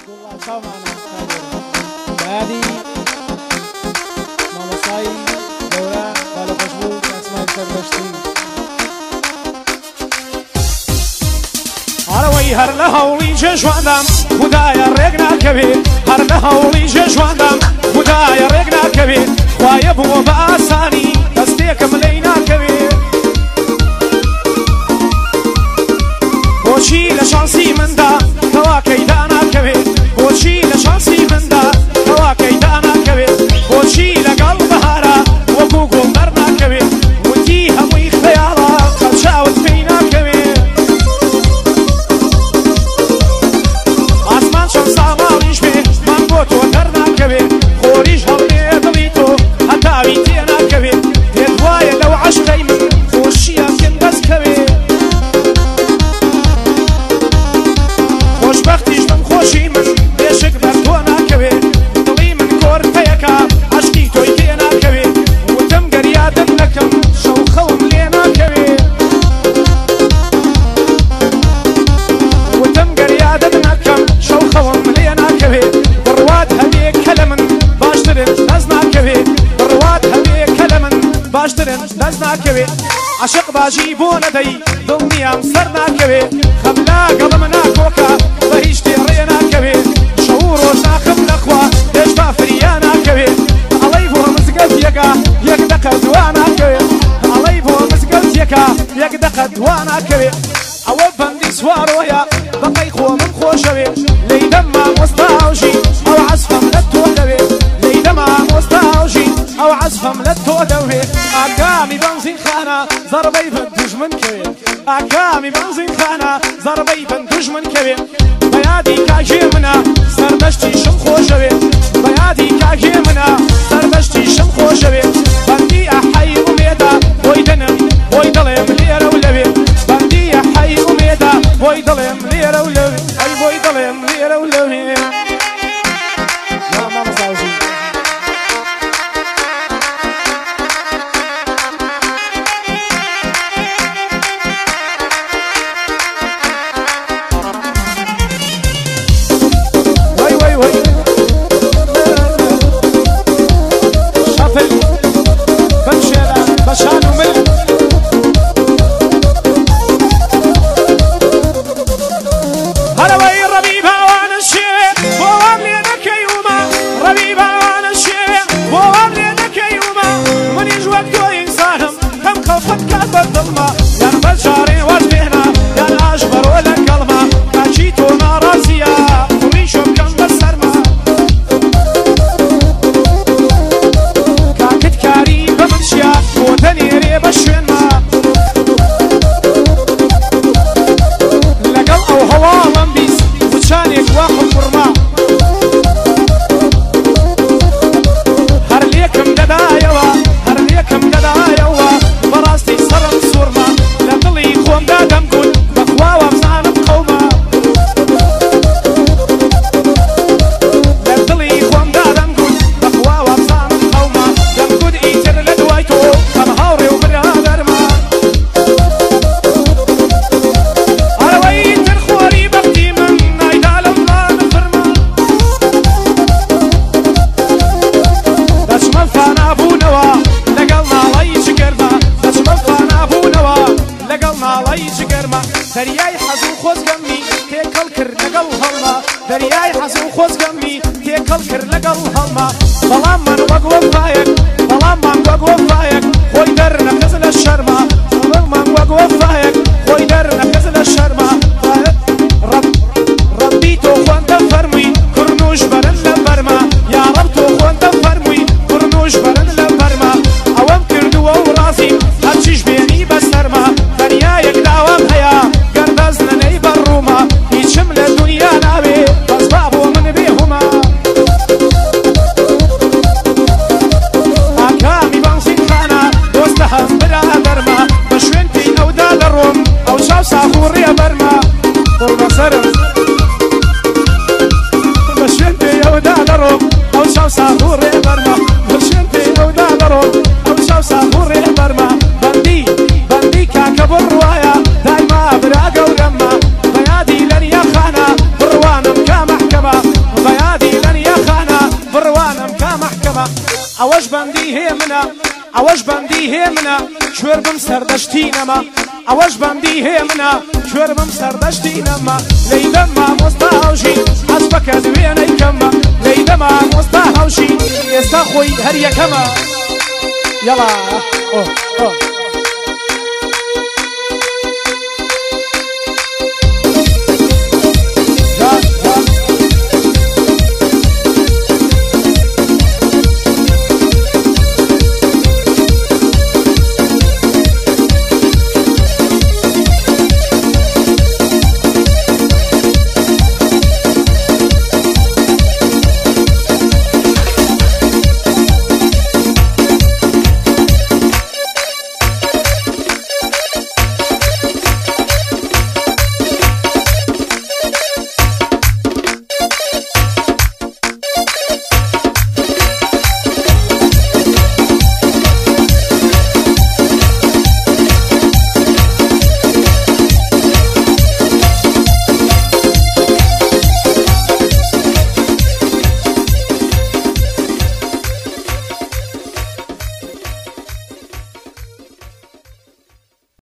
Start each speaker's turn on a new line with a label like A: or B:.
A: عبدالله چاومانە بەیادی مامۆستای گەورە باڵەخۆشبوو ئەسمای سەربەشتی هەرەوەی هەر لە هەوڵی جێژواندام خودایە ڕێک ناکەوێ هەر لە هەوڵی جێژواندام خودایە ڕێک ناکەوێ خوایە بووە بە ئاسانی دەستێکم لێی ناکەوێ بۆچی لە شانسی مندا کەواکەیدا ناکەوێ بۆچی لە شانسی مندا کەواکەیدا ناکەوێ بۆچی لەگەڵ بەهارە وەکو گوڵ دەرناکەوێ وتی هەمووی خەیاڵە خەڵچاوت پێی ناکەوێ ئاسمان چەند ساماڵیش بێ مام بۆ تۆ دەرناکەوێ خۆریش هەڵێ دڵی تۆ هەتاوی تێ ناکەوێ پێت وایە لەو عەشقەی من خۆشیە پێم دەستکەوێ خۆشبەختیش من خۆشی من بێشک بەر تۆ ناکەوێ دڵی من کۆرتەیەکە عەشقی تۆی پێ ناکەوێ وتم گەریادت نەکەم شەو خەوم لێ ناکەوێ وتم گەریادت نەکەم شەو خەوم لێ ناکەوێ بڕوات هەبێ کە لە من باشترن دەست ناکەوێ بڕوات هەبێ کە لە من باشترن دەست ناکەوێ عەشق باژی بۆ نەدەی دڵنیام سەر ناکەوێ خەملا گەڵم ناکۆکە بە هیچ تێ ڕێ ناکەوێ شەو و ڕۆژ ناخەم لەخوا هێشتا فریا ناکەوێ ئەڵەی بۆ مزگەوتیەکە یەک دەقە دوا ناکەوێ ئەڵەی بۆ مزگەوتیەکە یەک دەقە دوا ناکەوێ ئەوە بەندی سوارۆیە بەقەی خۆ من خۆشەوێ لەی دەم مامۆستاژی ئەو عەزفەم لە تۆ دەوێ لەی دەم مامۆستاژی ئەو عەزفەم لە تۆ دەوێ ئاکامی بەنزین خانە زەربەی بە دوژمن کەوێ ئاکامی بەنزین خانە زەربەی بە دوژمن کەوێ بەیادی کاژێ منە سەربەشتیشم خۆشەوێ بەیادی کاژێ منە سەربەشتیشم خۆشەوێ بەندی ئەحەی ئومێدا بۆی دەنم بۆی دڵێم لێرە و لەوێ بەندی ئەحەی ئومێدا بۆی دڵێم لێرە و لەوێ ئەی بۆی دڵێم لێرە و لەوێ مامۆستاژی دەریای حەزم خۆزگەمی تێکەڵ کرد لەگەڵ هەڵما دەریای حەزم خۆزگەمی تێکەڵ کرد لەگەڵ هەڵما بەڵاممان وەک وەفایەک بەڵاممان وەک وەفایەک خۆی دەرنەخز لە شەرما بەڵاممان وەک وەفایەک خۆی دەرنەخز لە شەرما ڕەبی تۆ خوێندە فەرمووی کوڕنوش بەرن لە بەرما یا ڕەب تۆ خوێندە فەرمووی کوڕنوش بەرن لە بەرما ئەوەم کردووە و ڕازیم هەرچیش بێنی بەسەرما دەریایەک داوام هەیە گەردەز لەنەی بەڕووما هیچم لە دنیا ناوێ بەس با بۆ من بێهوما ئەوەش بەندی هەیە منە ئەوەش بەندی هەیە منە کوێر بم سەردەشتی نەما ئەوەش بەندی هەیە منە کوێر بم سەردەشتی نەما لەیدە مامۆستا هەوشی ئەسپەکە دوێنەی کەمە لەیدە مامۆستا هەوشی ئێستا خۆی هەر یەکەمە یەڵا